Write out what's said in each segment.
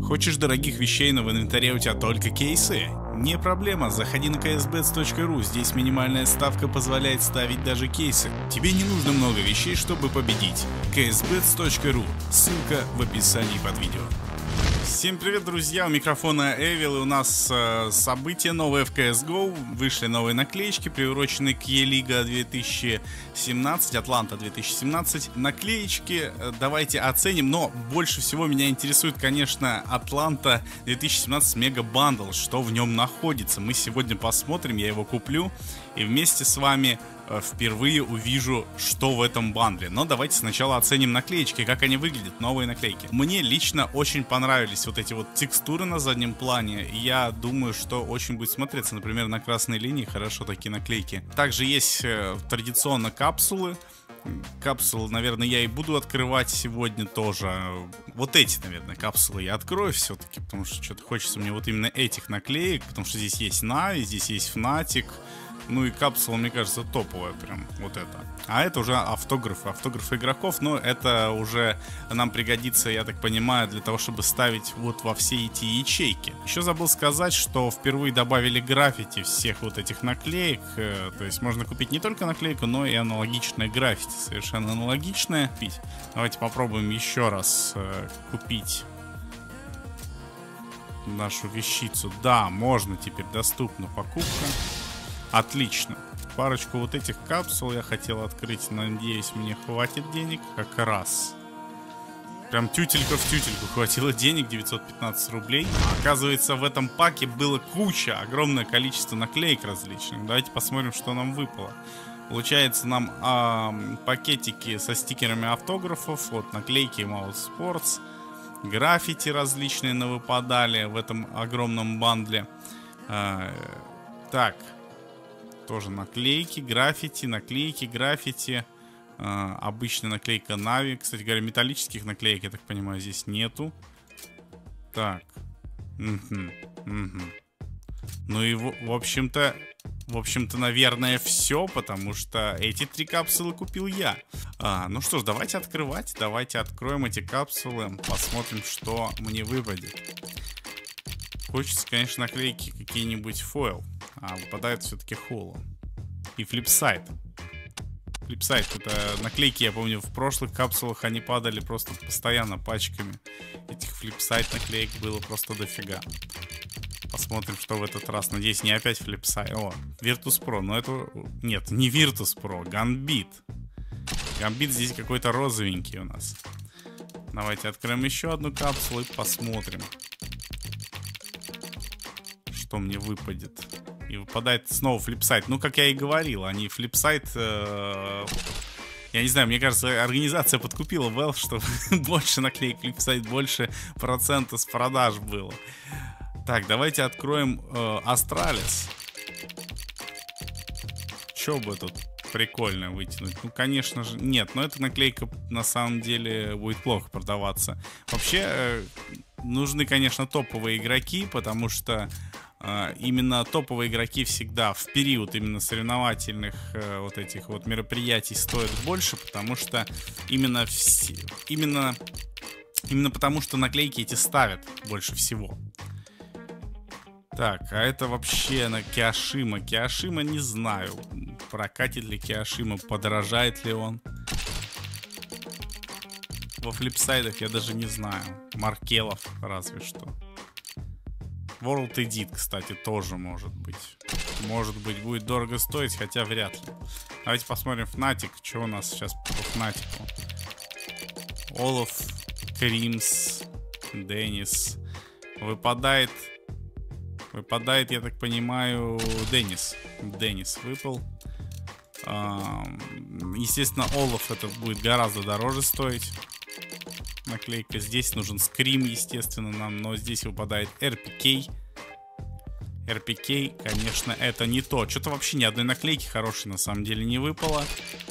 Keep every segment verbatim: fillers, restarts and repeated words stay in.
Хочешь дорогих вещей, но в инвентаре у тебя только кейсы? Не проблема, заходи на кей эс бетс точка ру, здесь минимальная ставка позволяет ставить даже кейсы. Тебе не нужно много вещей, чтобы победить. кей эс бетс точка ру, ссылка в описании под видео. Всем привет, друзья, у микрофона Эвил, и у нас э, события новые в си эс го, вышли новые наклеечки, приуроченные к Е-лига две тысячи семнадцать, Атланта две тысячи семнадцать. Наклеечки э, давайте оценим, но больше всего меня интересует, конечно, Атланта две тысячи семнадцать Мега Бандл, что в нем находится. Мы сегодня посмотрим, я его куплю, и вместе с вами впервые увижу, что в этом бандле. Но давайте сначала оценим наклеечки, как они выглядят, новые наклейки. Мне лично очень понравились вот эти вот текстуры на заднем плане. Я думаю, что очень будет смотреться, например, на красной линии хорошо такие наклейки. Также есть э, традиционно капсулы. Капсулы, наверное, я и буду открывать сегодня тоже. Вот эти, наверное, капсулы я открою все-таки, потому что что-то хочется мне вот именно этих наклеек, потому что здесь есть Нави, здесь есть Fnatic. Ну и капсула, мне кажется, топовая прям, вот это. А это уже автографы, автографы игроков, но это уже нам пригодится, я так понимаю, для того, чтобы ставить вот во все эти ячейки. Еще забыл сказать, что впервые добавили граффити всех вот этих наклеек, то есть можно купить не только наклейку, но и аналогичное граффити, совершенно аналогичное. Давайте попробуем еще раз купить нашу вещицу. Да, можно, теперь доступна покупка. Отлично. Парочку вот этих капсул я хотел открыть. Надеюсь, мне хватит денег. Как раз. Прям тютелька в тютельку хватило денег. девятьсот пятнадцать рублей. Оказывается, в этом паке было куча, огромное количество наклеек различных. Давайте посмотрим, что нам выпало. Получается, нам э, пакетики со стикерами автографов. Вот наклейки Mouse Sports. Граффити различные навыпадали в этом огромном бандле. Э, так. Тоже наклейки, граффити, наклейки, граффити. Э, обычная наклейка Нави. Кстати говоря, металлических наклеек, я так понимаю, здесь нету. Так. Угу, угу. Ну и в, в общем-то, в общем-то, наверное, все, потому что эти три капсулы купил я. А, ну что ж, давайте открывать. Давайте откроем эти капсулы. Посмотрим, что мне выпадет. Хочется, конечно, наклейки какие-нибудь фойл. А выпадает все-таки холо. И флипсайд. Флипсайд, это наклейки, я помню, в прошлых капсулах они падали просто постоянно пачками. Этих флипсайд наклеек было просто дофига. Посмотрим, что в этот раз. Надеюсь, не опять флипсайд. О, Virtus.pro, но это... Нет, не Virtus.pro, Gambit. Gambit здесь какой-то розовенький у нас. Давайте откроем еще одну капсулу и посмотрим, что мне выпадет. И выпадает снова флипсайд. Ну, как я и говорил, они флипсайд... Э, я не знаю, мне кажется, организация подкупила Valve, чтобы больше наклеек флипсайд, больше процента с продаж было. Так, давайте откроем э, Astralis. Че бы тут прикольно вытянуть? Ну, конечно же... Нет, но эта наклейка на самом деле будет плохо продаваться. Вообще, э, нужны, конечно, топовые игроки, потому что... Именно топовые игроки всегда в период именно соревновательных э, вот этих вот мероприятий стоят больше, потому что именно, все, именно, именно потому что наклейки эти ставят больше всего. Так, а это вообще на Киошима. Киошима не знаю, прокатит ли Киошима, подорожает ли он. Во флипсайдах я даже не знаю. Маркелов разве что. World Edit, кстати, тоже может быть. Может быть, будет дорого стоить, хотя вряд ли. Давайте посмотрим Fnatic. Что у нас сейчас по Fnatic? Олаф, Кримс, Деннис. Выпадает... Выпадает, я так понимаю, Деннис. Деннис выпал. Естественно, Олаф это будет гораздо дороже стоить. Наклейка. Здесь нужен скрим, естественно, нам, но здесь выпадает эр пи кей. эр пи кей, конечно, это не то. Что-то вообще ни одной наклейки хорошей на самом деле не выпало.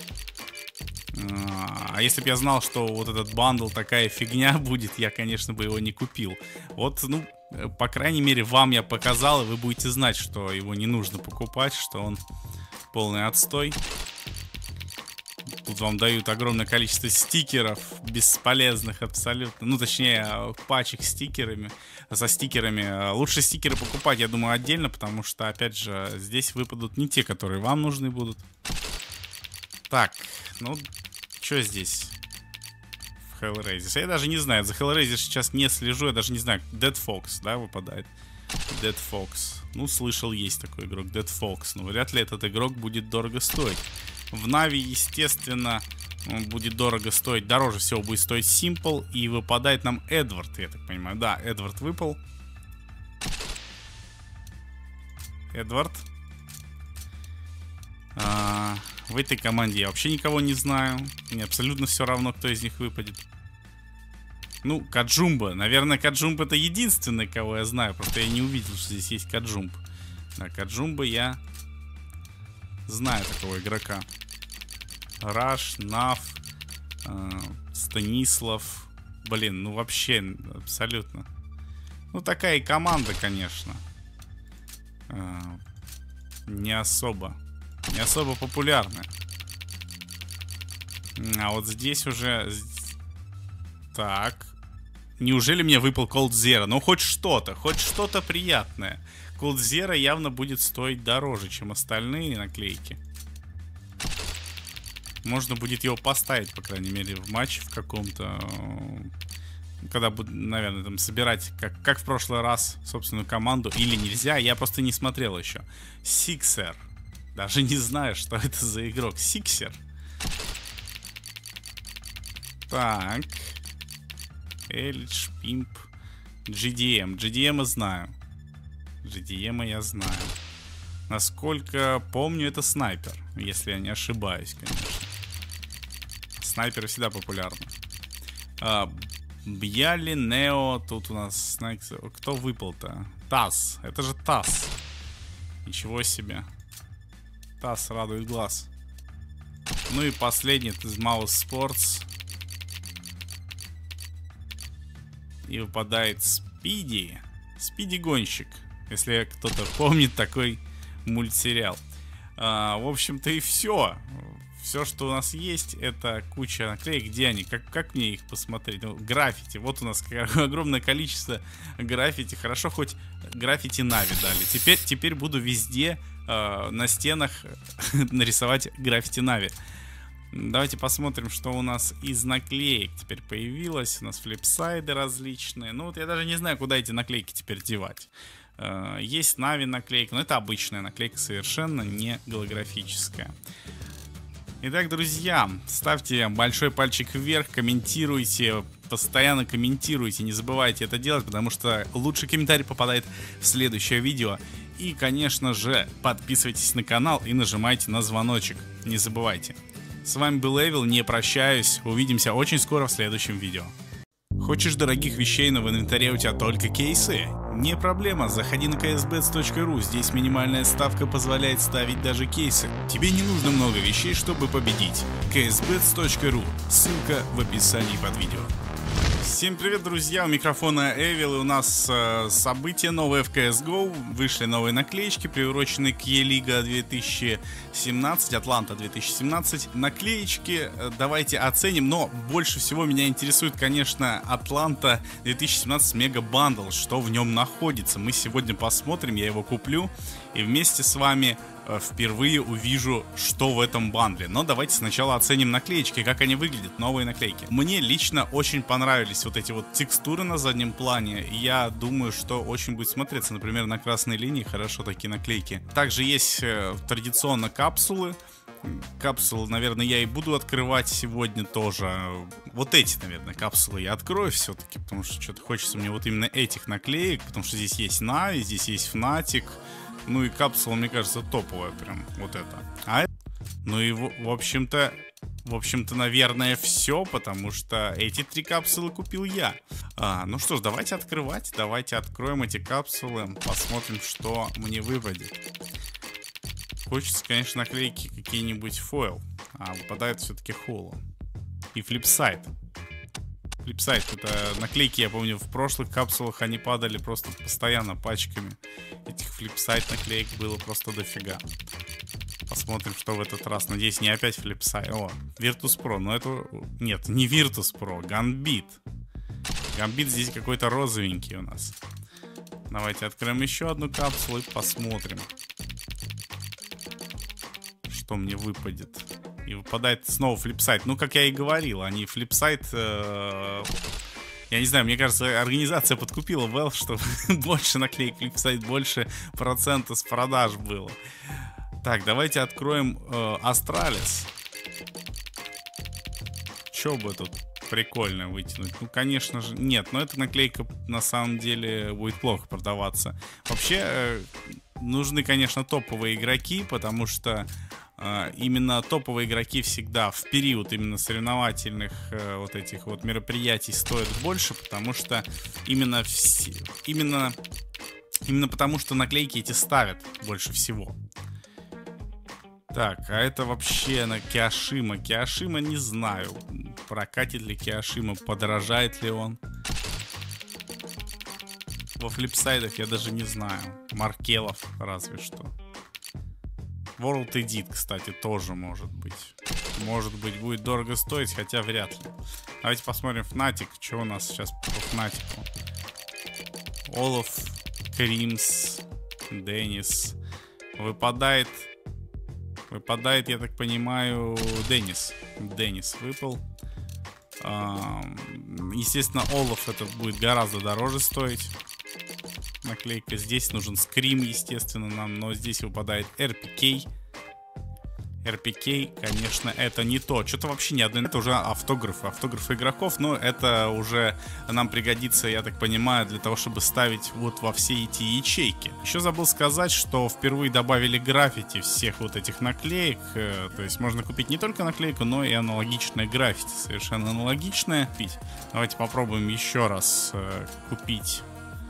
А если бы я знал, что вот этот бандл такая фигня будет, я, конечно, бы его не купил. Вот, ну, по крайней мере, вам я показал, и вы будете знать, что его не нужно покупать, что он полный отстой. Тут вам дают огромное количество стикеров, бесполезных абсолютно. Ну, точнее, пачек стикерами, со стикерами. Лучше стикеры покупать, я думаю, отдельно, потому что, опять же, здесь выпадут не те, которые вам нужны будут. Так, ну, что здесь в Hellraiser? Я даже не знаю, за Hellraiser сейчас не слежу, я даже не знаю. Dead Fox, да, выпадает? Dead Fox. Ну, слышал, есть такой игрок, Dead Fox. Но вряд ли этот игрок будет дорого стоить. В Нави, естественно, он будет дорого стоить. Дороже всего будет стоить Simple. И выпадает нам Эдвард, я так понимаю. Да, Эдвард выпал. Эдвард. А, в этой команде я вообще никого не знаю. Мне абсолютно все равно, кто из них выпадет. Ну, Каджумба. Наверное, Каджумба это единственный, кого я знаю. Просто я не увидел, что здесь есть Каджумб. Да, Каджумба я знаю такого игрока. Раш, Нав, э, Станислав. Блин, ну вообще абсолютно. Ну, такая и команда, конечно. Э, не особо. Не особо популярная. А вот здесь уже... Так. Неужели мне выпал Cold Zero? Ну, хоть что-то, хоть что-то приятное. Cold Zero явно будет стоить дороже, чем остальные наклейки. Можно будет его поставить, по крайней мере, в матч в каком-то. Когда буду, наверное, там собирать, как, как в прошлый раз, собственную команду. Или нельзя, я просто не смотрел еще. Сиксер. Даже не знаю, что это за игрок. Сиксер. Так. Эльдж, Пимп. джи ди эм. джи ди эм я знаю. джи ди эм я знаю. Насколько помню, это снайпер. Если я не ошибаюсь, конечно. Снайперы всегда популярны. А, Бьяли, Нео. Тут у нас... Кто выпал-то? Тасс. Это же Тасс. Ничего себе. Тасс радует глаз. Ну и последний. Это из Mouse Sports. И выпадает Спиди. Спиди-гонщик. Если кто-то помнит такой мультсериал. А, в общем-то и все. Все, что у нас есть, это куча наклеек. Где они? Как, как мне их посмотреть? Ну, граффити. Вот у нас огромное количество граффити. Хорошо, хоть граффити Нави дали. Теперь, теперь буду везде э, на стенах нарисовать граффити Нави. Давайте посмотрим, что у нас из наклеек теперь появилось. У нас флипсайды различные. Ну вот я даже не знаю, куда эти наклейки теперь девать. Uh, есть Нави наклейка, но это обычная наклейка, совершенно не голографическая. Итак, друзья, ставьте большой пальчик вверх, комментируйте, постоянно комментируйте, не забывайте это делать, потому что лучший комментарий попадает в следующее видео. И, конечно же, подписывайтесь на канал и нажимайте на звоночек, не забывайте. С вами был Эвил, не прощаюсь, увидимся очень скоро в следующем видео. Хочешь дорогих вещей, но в инвентаре у тебя только кейсы? Не проблема, заходи на кей эс бетс точка ру, здесь минимальная ставка позволяет ставить даже кейсы. Тебе не нужно много вещей, чтобы победить. кей эс бетс точка ру, ссылка в описании под видео. Всем привет, друзья, у микрофона Эвил, и у нас э, событие новое в си эс го, вышли новые наклеечки, приуроченные к Е-лига две тысячи семнадцать, Атланта две тысячи семнадцать. Наклеечки э, давайте оценим, но больше всего меня интересует, конечно, Атланта две тысячи семнадцать Мега Бандл, что в нем находится. Мы сегодня посмотрим, я его куплю, и вместе с вами впервые увижу, что в этом бандле. Но давайте сначала оценим наклеечки, как они выглядят, новые наклейки. Мне лично очень понравились вот эти вот текстуры на заднем плане. Я думаю, что очень будет смотреться, например, на красной линии хорошо такие наклейки. Также есть э, традиционно капсулы. Капсулы, наверное, я и буду открывать сегодня тоже. Вот эти, наверное, капсулы я открою все-таки, потому что что-то хочется мне вот именно этих наклеек, потому что здесь есть Нави, здесь есть Fnatic. Ну и капсула, мне кажется, топовая прям, вот это. А это... Ну и, в, в общем-то, в общем-то, наверное, все, потому что эти три капсулы купил я. А, ну что ж, давайте открывать, давайте откроем эти капсулы, посмотрим, что мне выпадет. Хочется, конечно, наклейки какие-нибудь фойл, а выпадает все-таки холо. И флипсайд. Флипсайд, это наклейки, я помню, в прошлых капсулах они падали просто постоянно пачками. Этих флипсайд наклеек было просто дофига. Посмотрим, что в этот раз. Надеюсь, не опять флипсайд. О, Virtus.pro. Но это... Нет, не Virtus.pro. Gambit. Gambit здесь какой-то розовенький у нас. Давайте откроем еще одну капсулу и посмотрим, что мне выпадет. И выпадает снова флипсайд. Ну, как я и говорил, они флипсайд... Э Я не знаю, мне кажется, организация подкупила Valve, чтобы больше наклеек флипсайд, больше процента с продаж было. Так, давайте откроем э, Astralis. Что бы тут прикольно вытянуть? Ну, конечно же, нет, но эта наклейка на самом деле будет плохо продаваться. Вообще, э, нужны, конечно, топовые игроки, потому что э, именно топовые игроки всегда в период именно соревновательных э, вот этих вот мероприятий стоят больше, потому что именно, все, именно, именно потому что наклейки эти ставят больше всего. Так, а это вообще на Киошима. Киошима не знаю, прокатит ли Киошима, подорожает ли он. Во флипсайдах я даже не знаю. Маркелов разве что. World Edit, кстати, тоже может быть. Может быть, будет дорого стоить, хотя вряд ли. Давайте посмотрим Fnatic. Что у нас сейчас по Fnatic? Олаф, Кримс, Деннис. Выпадает... Выпадает, я так понимаю, Деннис. Деннис выпал. Естественно, Олаф это будет гораздо дороже стоить. Наклейка. Здесь нужен скрим, естественно, нам. Но здесь выпадает эр пи кей. эр пи кей, конечно, это не то. Что-то вообще не одно. Это уже автографы. Автографы игроков. Но это уже нам пригодится, я так понимаю, для того, чтобы ставить вот во все эти ячейки. Еще забыл сказать, что впервые добавили граффити всех вот этих наклеек. То есть можно купить не только наклейку, но и аналогичное граффити. Совершенно аналогичное. Давайте попробуем еще раз купить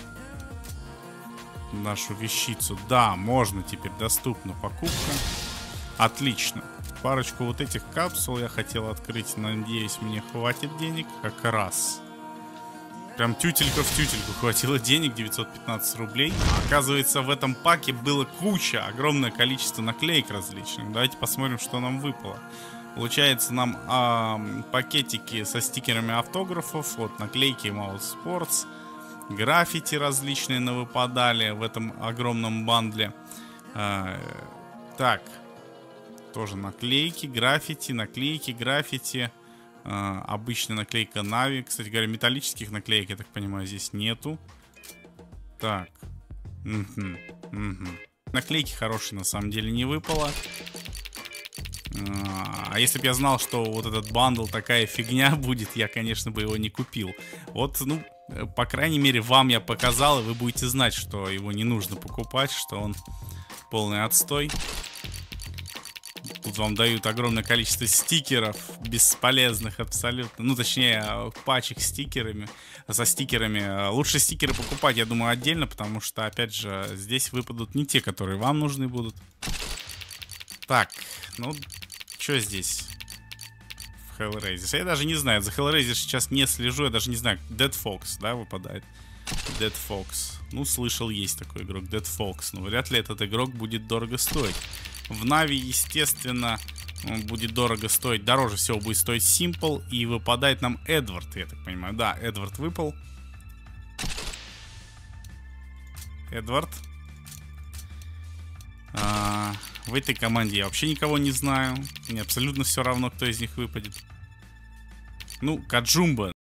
нашу вещицу. Да, можно теперь, доступна покупка. Отлично. Парочку вот этих капсул я хотел открыть. Надеюсь, мне хватит денег. Как раз. Прям тютелька в тютельку хватило денег. девятьсот пятнадцать рублей. Оказывается, в этом паке было куча, огромное количество наклеек различных. Давайте посмотрим, что нам выпало. Получается, нам э, пакетики со стикерами автографов. Вот наклейки Mouse Sports. Граффити различные навыпадали в этом огромном бандле. Э, так. Тоже наклейки, граффити, наклейки, граффити. Э, обычная наклейка Нави. Кстати говоря, металлических наклеек, я так понимаю, здесь нету. Так. Угу, угу. Наклейки хорошие на самом деле не выпало. А если бы я знал, что вот этот бандл такая фигня будет, я, конечно, бы его не купил. Вот, ну, по крайней мере, вам я показал, и вы будете знать, что его не нужно покупать, что он полный отстой. Тут вам дают огромное количество стикеров, бесполезных абсолютно. Ну, точнее, пачек стикерами, со стикерами. Лучше стикеры покупать, я думаю, отдельно, потому что, опять же, здесь выпадут не те, которые вам нужны будут. Так, ну, что здесь в Hellraiser? Я даже не знаю, за Hellraiser сейчас не слежу, я даже не знаю. Dead Fox, да, выпадает? Dead Fox. Ну, слышал, есть такой игрок, Dead Fox. Но вряд ли этот игрок будет дорого стоить. В Нави, естественно, он будет дорого стоить. Дороже всего будет стоить Simple. И выпадает нам Эдвард, я так понимаю. Да, Эдвард выпал. Эдвард. А, в этой команде я вообще никого не знаю. Мне абсолютно все равно, кто из них выпадет. Ну, Каджумба.